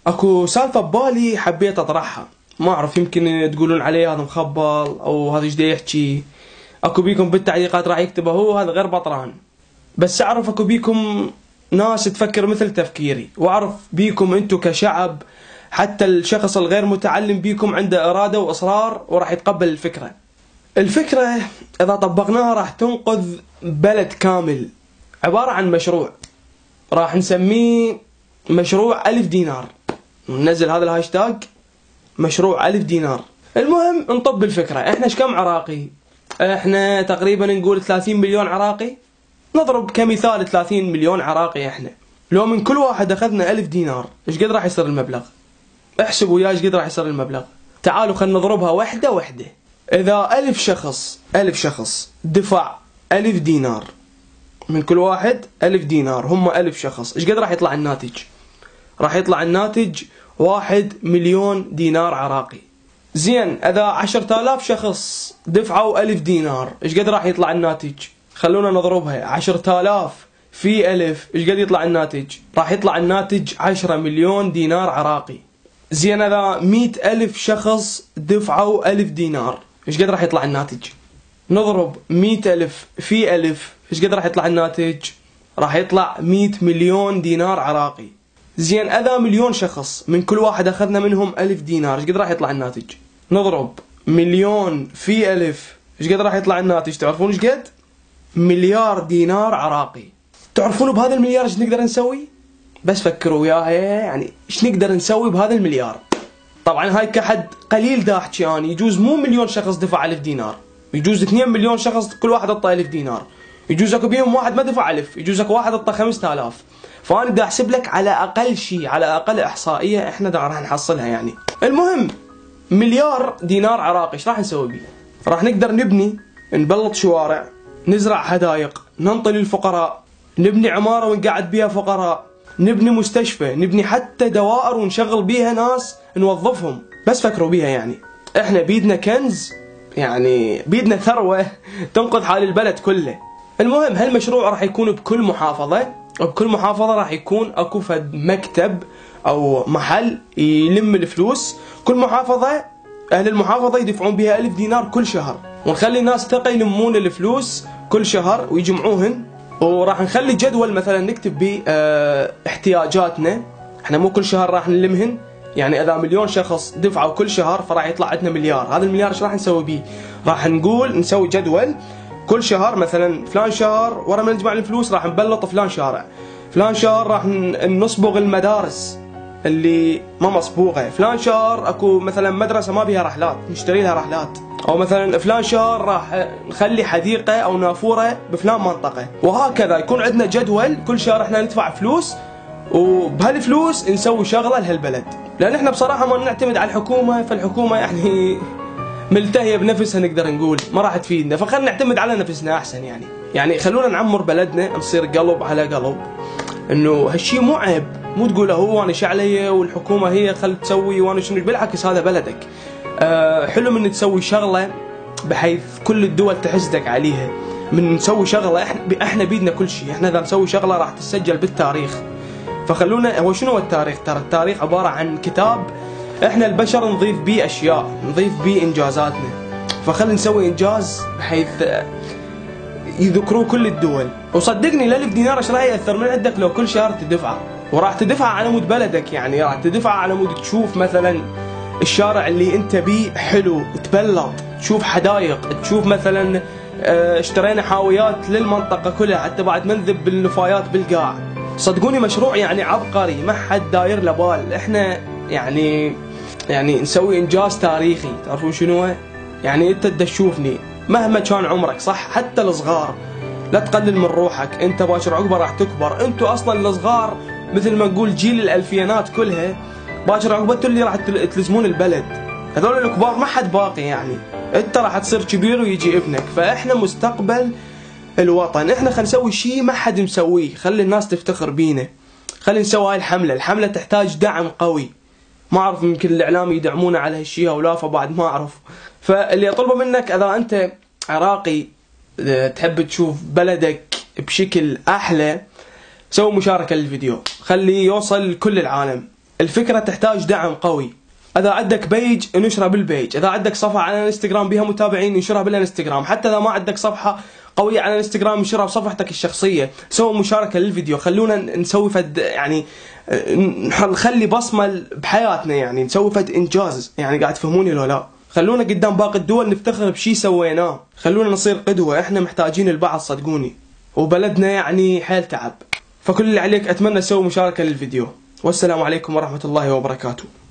اكو سالفة ببالي حبيت اطرحها، ما اعرف يمكن تقولون عليه هذا مخبل او هذا ايش دا يحكي. اكو بيكم بالتعليقات راح يكتبه هو هذا غير بطران، بس اعرف اكو بيكم ناس تفكر مثل تفكيري، واعرف بيكم انتو كشعب حتى الشخص الغير متعلم بيكم عنده ارادة واصرار وراح يتقبل الفكرة. الفكرة اذا طبقناها راح تنقذ بلد كامل. عبارة عن مشروع راح نسميه مشروع 1000 دينار، ننزل هذا الهاشتاج مشروع 1000 دينار. المهم نطب الفكرة، احنا ايش كم عراقي؟ احنا تقريبا نقول 30 مليون عراقي، نضرب كمثال 30 مليون عراقي. احنا لو من كل واحد اخذنا 1000 دينار ايش قد راح يصير المبلغ؟ احسبوا وياي ايش قد راح يصير المبلغ. تعالوا خلينا نضربها وحدة وحدة. اذا 1000 شخص دفع 1000 دينار، من كل واحد 1000 دينار، هم 1000 شخص، ايش قد راح يطلع الناتج؟ راح يطلع الناتج 1 مليون دينار عراقي. زين اذا 10000 شخص دفعوا 1000 دينار ايش قد راح يطلع الناتج؟ خلونا نضربها 10000 في 1000 ايش قد يطلع الناتج؟ راح يطلع الناتج 10 مليون دينار عراقي. زين اذا 100,000 شخص دفعوا 1000 دينار ايش قد راح يطلع الناتج؟ نضرب 100,000 في 1000 ايش قد راح يطلع الناتج؟ راح يطلع 100 مليون دينار عراقي. زين اذا مليون شخص من كل واحد اخذنا منهم 1000 دينار ايش قد راح يطلع الناتج؟ نضرب مليون في 1000 ايش قد راح يطلع الناتج؟ تعرفون ايش قد؟ مليار دينار عراقي. تعرفون بهذا المليار ايش نقدر نسوي؟ بس فكروا وياي، يعني ايش نقدر نسوي بهذا المليار؟ طبعا هاي كحد قليل دا احكي اني، يجوز مو مليون شخص دفع 1000 دينار، يجوز 2 مليون شخص كل واحد عطى 1000 دينار، يجوز اكو بيهم واحد ما دفع 1000، يجوز اكو واحد عطى 5000. فانا بدي احسب لك على اقل شيء، على اقل احصائيه احنا راح نحصلها يعني. المهم مليار دينار عراقي ايش راح نسوي بيه؟ راح نقدر نبني، نبلط شوارع، نزرع حدائق، ننطي للفقراء، نبني عماره ونقعد بيها فقراء، نبني مستشفى، نبني حتى دوائر ونشغل بيها ناس نوظفهم. بس فكروا بيها، يعني احنا بيدنا كنز، يعني بيدنا ثروه تنقذ حال البلد كله. المهم هالمشروع راح يكون بكل محافظه، وبكل محافظة راح يكون اكو فد مكتب او محل يلم الفلوس. كل محافظة اهل المحافظة يدفعون بها 1000 دينار كل شهر، ونخلي الناس تقي يلمون الفلوس كل شهر ويجمعوهن. وراح نخلي جدول مثلا نكتب به احتياجاتنا، احنا مو كل شهر راح نلمهن، يعني اذا مليون شخص دفعوا كل شهر فراح يطلع عندنا مليار. هذا المليار ايش راح نسوي به؟ راح نقول نسوي جدول كل شهر، مثلا فلان شهر ورا ما نجمع الفلوس راح نبلط فلان شارع، فلان شهر راح نصبغ المدارس اللي ما مصبوغه، فلان شهر اكو مثلا مدرسه ما بيها رحلات نشتري لها رحلات، او مثلا فلان شهر راح نخلي حديقه او نافوره بفلان منطقه، وهكذا يكون عندنا جدول كل شهر احنا ندفع فلوس، وبهالفلوس نسوي شغله لهالبلد. لان احنا بصراحه ما نعتمد على الحكومه، فالحكومه يعني ملتهيه بنفسها نقدر نقول، ما راح تفيدنا، فخلنا نعتمد على نفسنا احسن. يعني خلونا نعمر بلدنا، نصير قلب على قلب، انه هالشيء مو عيب، مو تقول هو انا شو علي والحكومه هي خل تسوي وانا شنو، بالعكس هذا بلدك. حلو من تسوي شغله بحيث كل الدول تحسدك عليها، من نسوي شغله احنا بيدنا كل شيء، احنا اذا نسوي شغله راح تسجل بالتاريخ. فخلونا، هو شنو التاريخ؟ ترى التاريخ عباره عن كتاب احنا البشر نضيف بيه اشياء، نضيف بيه انجازاتنا، فخلنا نسوي انجاز بحيث يذكروه كل الدول. وصدقني ال1000 دينار ايش راح ياثر من عندك لو كل شهر تدفعه، وراح تدفع على مود بلدك، يعني راح تدفع على مود تشوف مثلا الشارع اللي انت بيه حلو تبلط، تشوف حدائق، تشوف مثلا اشترينا حاويات للمنطقه كلها حتى بعد ما نذب بالنفايات بالقاع. صدقوني مشروع يعني عبقري، ما حد داير له بال. احنا يعني نسوي انجاز تاريخي. تعرفون شنو؟ يعني انت تشوفني مهما كان عمرك، صح، حتى الصغار لا تقلل من روحك، انت باكر عقبه راح تكبر. انتوا اصلا الصغار مثل ما نقول جيل الالفينات كلها، باكر عقبه اللي راح تلزمون البلد، هذول الكبار ما حد باقي، يعني انت راح تصير كبير ويجي ابنك. فاحنا مستقبل الوطن، احنا خلينا نسوي شيء ما حد مسويه، خلي الناس تفتخر بينا، خلي نسوي هاي الحمله تحتاج دعم قوي. ما اعرف يمكن الاعلام يدعمونا على هالشيء او لا، فبعد ما اعرف. فاللي اطلبه منك اذا انت عراقي تحب تشوف بلدك بشكل احلى، سوي مشاركه للفيديو، خليه يوصل لكل العالم. الفكرة تحتاج دعم قوي. اذا عندك بيج انشرها بالبيج، اذا عندك صفحة على الانستغرام بها متابعين انشرها بالانستغرام، حتى اذا ما عندك صفحة قوية على الانستغرام انشرها بصفحتك الشخصية، سووا مشاركة للفيديو، خلونا نسوي فد يعني نخلي بصمة بحياتنا، يعني نسوي فد انجاز، يعني قاعد تفهموني لو لا؟ خلونا قدام باقي الدول نفتخر بشي سويناه، خلونا نصير قدوة، احنا محتاجين البعض صدقوني، وبلدنا يعني حيل تعب. فكل اللي عليك اتمنى تسوي مشاركة للفيديو، والسلام عليكم ورحمة الله وبركاته.